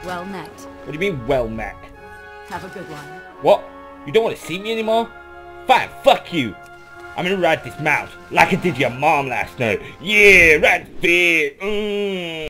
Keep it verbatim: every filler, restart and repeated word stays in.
Well met. What do you mean, well met? Have a good one. What? You don't want to see me anymore? Fine, fuck you! I'm gonna ride this mount like I did your mom last night. Yeah, right fit. Mm.